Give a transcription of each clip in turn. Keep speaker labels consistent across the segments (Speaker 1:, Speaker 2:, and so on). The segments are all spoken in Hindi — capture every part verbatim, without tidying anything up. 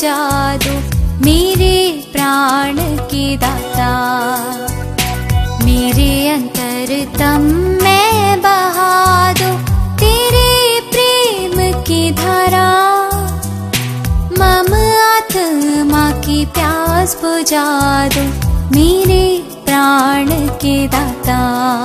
Speaker 1: बुझा दो मेरे प्राण के दाता। मेरे अंतरतम में बहा दो तेरे प्रेम की धारा। मम आत्मा की प्यास बुझा दो मेरे प्राण के दाता।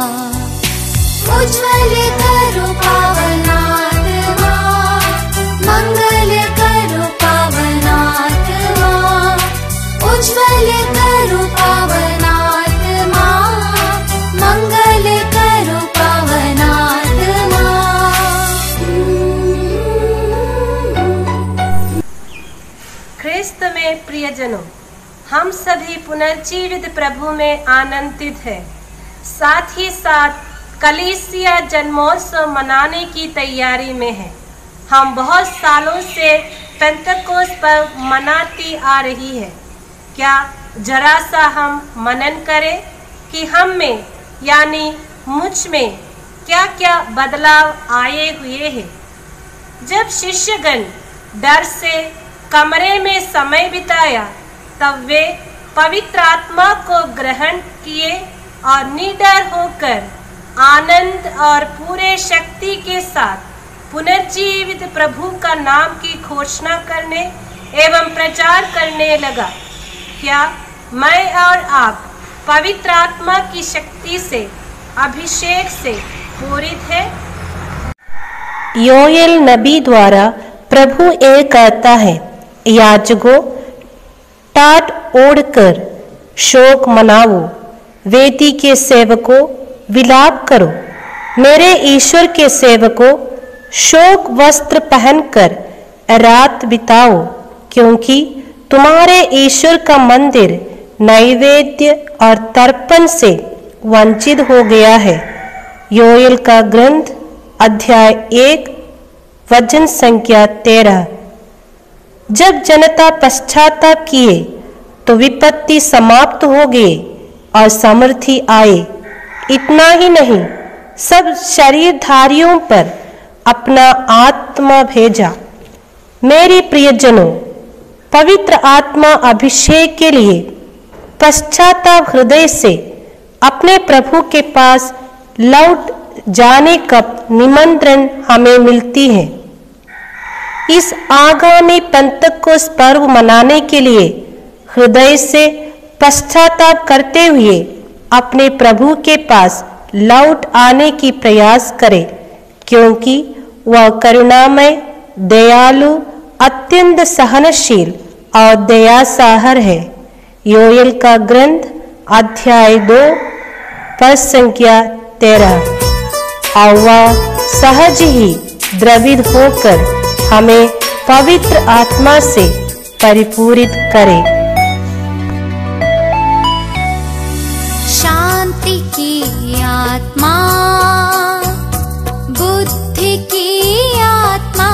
Speaker 1: उज्ज्वल करो पावनात्मा, मंगल करो पावनात्मा। उज्ज्वल करो पावनात्मा, मंगल करो पावनात्मा।
Speaker 2: ख्रिस्त में प्रियजनों, हम सभी पुनर्जीवित प्रभु में आनंदित हैं। साथ ही साथ कलीसिया जन्मोत्सव मनाने की तैयारी में है। हम बहुत सालों से पेंतकोस्त पर मनाती आ रही है। क्या जरा सा हम मनन करें कि हम में यानी मुझ में क्या क्या बदलाव आए हुए हैं। जब शिष्यगण डर से कमरे में समय बिताया तब वे पवित्र आत्मा को ग्रहण किए और निडर होकर आनंद और पूरे शक्ति के साथ पुनर्जीवित प्रभु का नाम की घोषणा करने एवं प्रचार करने लगा। क्या मैं और आप पवित्र आत्मा की शक्ति से अभिषेक से पूरित है?
Speaker 3: योएल नबी द्वारा प्रभु ये कहता है, याजकों टाट ओढ़कर शोक मनाओ, वेदी के सेवकों विलाप करो। मेरे ईश्वर के सेवकों शोक वस्त्र पहनकर रात बिताओ, क्योंकि तुम्हारे ईश्वर का मंदिर नैवेद्य और तर्पण से वंचित हो गया है। योएल का ग्रंथ अध्याय एक वचन संख्या तेरह। जब जनता पश्चाताप किए तो विपत्ति समाप्त हो गई और समृद्धि आए। इतना ही नहीं, सब शरीरधारियों पर अपना आत्मा भेजा। मेरी प्रियजनों, पवित्र आत्मा अभिषेक के लिए पश्चाताप हृदय से अपने प्रभु के पास लौट जाने का निमंत्रण हमें मिलती है। इस आगामी पेंतकोस्त पर्व मनाने के लिए हृदय से पश्चाताप करते हुए अपने प्रभु के पास लौट आने की प्रयास करें, क्योंकि वह करुणामय, दयालु, अत्यंत सहनशील और दयासागर है। योएल का ग्रंथ अध्याय दो पद संख्या तेरह। और वह सहज ही द्रवित होकर हमें पवित्र आत्मा से परिपूरित करे।
Speaker 1: शांति की आत्मा, बुद्धि की आत्मा,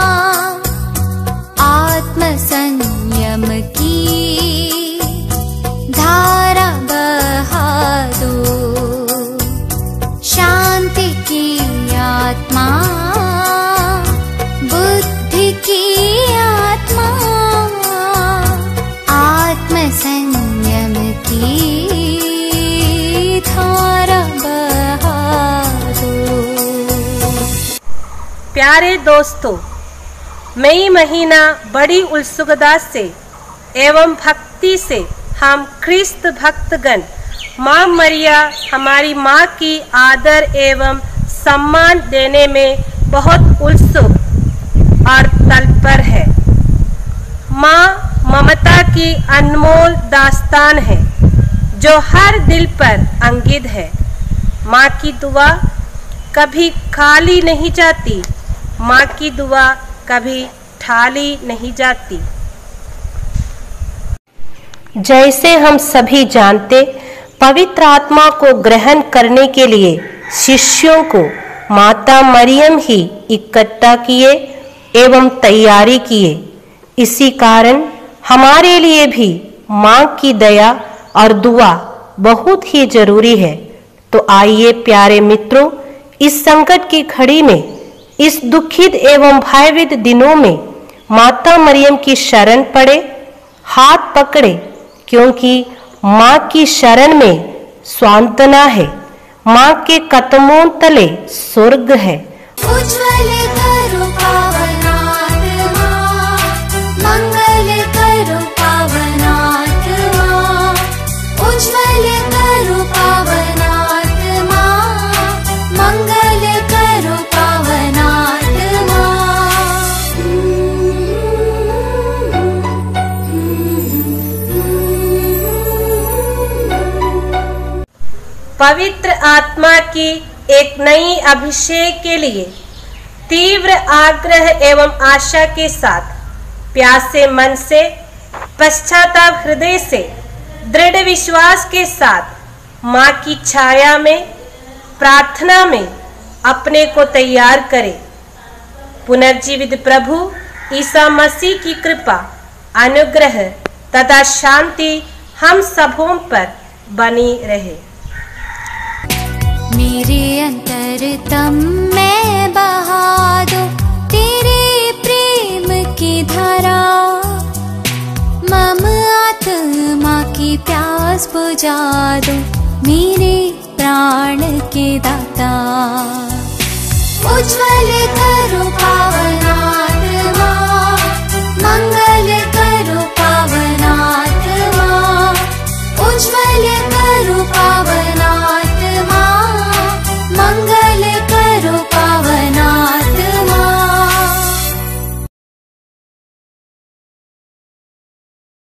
Speaker 1: आत्म संयम की धारा बहा दो। शांति की आत्मा, बुद्धि की आत्मा, आत्म संयम की धारा बहा दो।
Speaker 2: प्यारे दोस्तों, मई महीना बड़ी उत्सुकता से एवं भक्ति से हम ख्रिस्त भक्तगण माँ मरिया हमारी माँ की आदर एवं सम्मान देने में बहुत उत्सुक और तत्पर है। माँ ममता की अनमोल दास्तान है जो हर दिल पर अंकित है। माँ की दुआ कभी खाली नहीं जाती, माँ की दुआ कभी ठाली नहीं जाती।
Speaker 3: जैसे हम सभी जानते, पवित्र आत्मा को ग्रहण करने के लिए शिष्यों को माता मरियम ही इकट्ठा किए एवं तैयारी किए। इसी कारण हमारे लिए भी माँ की दया और दुआ बहुत ही जरूरी है। तो आइए प्यारे मित्रों, इस संकट की घड़ी में, इस दुखित एवं भयभीत दिनों में माता मरियम की शरण पड़े, हाथ पकड़े, क्योंकि माँ की शरण में सांत्वना है, माँ के कदमों तले स्वर्ग है।
Speaker 1: उज्ज्वल करो पावनात्मा, मंगल करो पावनात्मा, उज्ज्वल करो पावनात्मा, मंगल करो पावनात्मा।
Speaker 2: पवित्र आत्मा की एक नई अभिषेक के लिए तीव्र आग्रह एवं आशा के साथ, प्यासे मन से, पश्चाताप हृदय से, दृढ़ विश्वास के साथ माँ की छाया में, प्रार्थना में अपने को तैयार करें। पुनर्जीवित प्रभु ईसा मसीह की कृपा, अनुग्रह तथा शांति हम सबों पर बनी रहे।
Speaker 1: मेरे अंतरतम में बहा दो तेरे प्रेम की धारा, मम आत्मा की प्यास बुझा दो मेरे प्राण के दाता। उज्ज्वल